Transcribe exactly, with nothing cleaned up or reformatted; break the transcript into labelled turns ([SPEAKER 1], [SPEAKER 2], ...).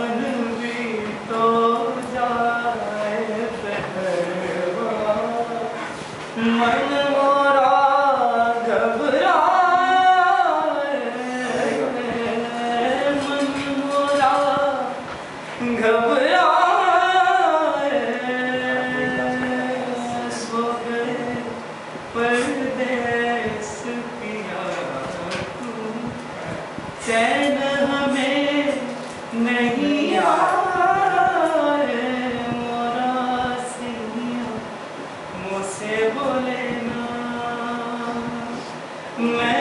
[SPEAKER 1] मन भी तो जाए पहरवा, मन मोरा घबराए, मन मोरा घबराए, सो गए परदेस पिया तू, चैन हमें नहीं आए, मोरा सिया मुझसे बोले ना। मैं